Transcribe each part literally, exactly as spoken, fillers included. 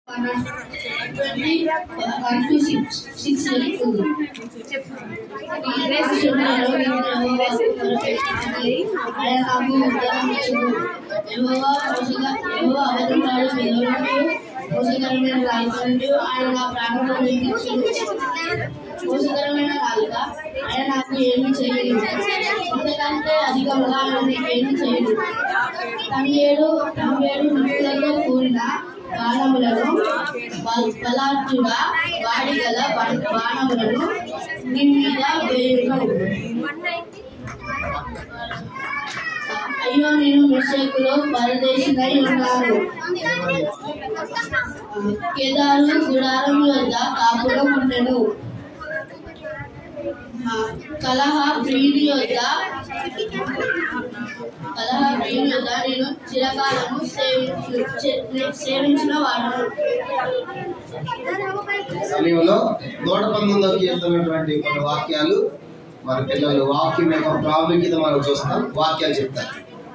one to six, six చెప్తుంది. ఆయన నాకు ఉత్తరం ఇచ్చింది. యెహోవా పోషక యెహోవా అబద్ధమాడు పిల్లలకు పోషకరమైన నాలుక ఆయన నా ప్రాణంలో వినిపించింది. పోషకరమైన నాలుక ఆయన నాకు ఏమి చేయలేదు, ఇంతకంటే అధికంగా ఆయన నీకేమి చేయలేదు. తమిళేడు తమిళేడు ముక్కులతో కూడిన బాణములను బలార్చుగా వాడి గల బాణములను నీ మీద వేయును. అయ్యో నేను మెషకులో పరదేశినై ఉన్నాను. కేదారు గుడారం వద్ద కాపురం ఉండెను. కలహ ప్రియుని యొద్ద కలహ ప్రియుని యొద్ద నేను చిరకాలము సేవించిన వాడను. నూట పంతొమ్మిదో కీర్తనటువంటి కొన్ని వాక్యాలు మన పిల్లలు వాక్యం యొక్క ప్రాముఖ్యత మనం చూస్తాం. వాక్యాలు చెప్తారు.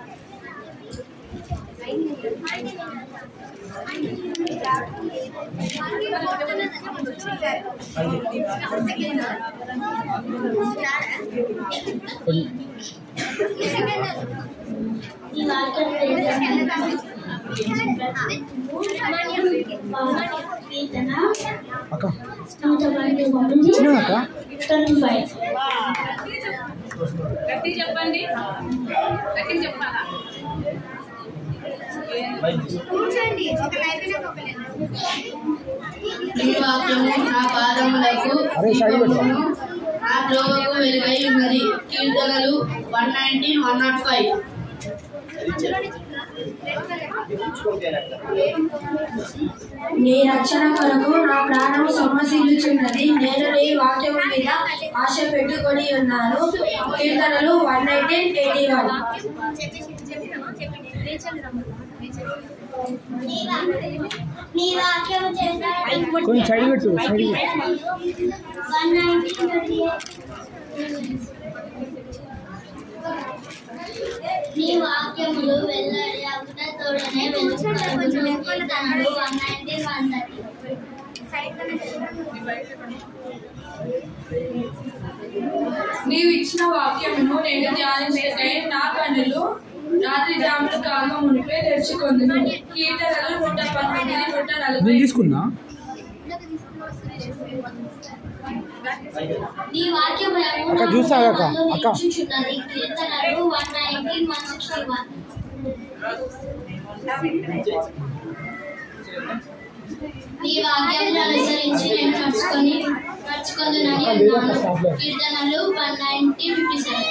గట్టి చెప్పండి, గట్టి చెప్పాలా? ఈ వాక్యము నా పాదములకు నా త్రోవకు వెలుగై ఉన్నది. కీర్తనలు one nineteen one naught five. నీ రక్షణ కొరకు నా ప్రాణము సొమ్మసిల్లుచున్నది. నేను నీ వాక్యము మీద ఆశ పెట్టుకొని ఉన్నాను. కీర్తనలు వన్ నైన్టీన్ ఎయిటీ వన్. నీ వాక్యములు వెల్లడి అగుట తోడనే వెలుగును. కీర్తనలు వన్ నైన్టీన్ వన్ థర్టీ. నీవు ఇచ్చిన వాక్యమును నేను ధ్యానించే నా కన్నులు రాత్రి జాములు కాక మునిపే తెరుచుకుందును. కీర్తనలు నూట పంతొమ్మిది నూట నలభై. తీసుకున్నా నీ వాక్యములను నిరీక్షించుచున్నది. కీర్తనలు one nineteen one sixty one. నీ వాక్యములను అనుసరించి నేను నడుచుకొని నడుచుకుందునని అన్నాను. కీర్తనలు వన్ నైన్టీన్ ఫిఫ్టీ సెవెన్.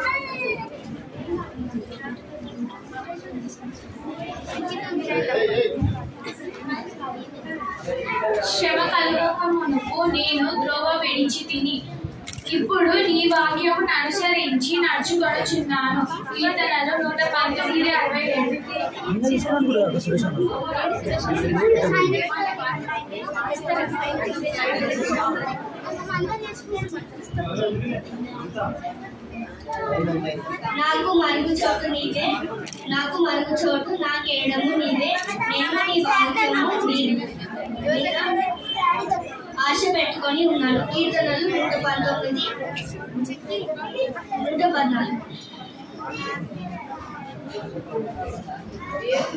శ్రమ కలుగకమునుపు నేను ద్రోవ విడిచి తిని ఇప్పుడు నీ వాక్యమును అనుసరించి నడుచుకొనుచున్నాను. కీర్తనలు నూట పంతొమ్మిది అరవై రెండు. నాకు మరుగు చోటు నీవే, నాకు మరుగు చోటు నా కేడము నీవే. నేను నీ వాక్యము ఆశ పెట్టుకొని ఉన్నాను. కీర్తనలు నూట పంతొమ్మిది నూట పద్నాలుగు.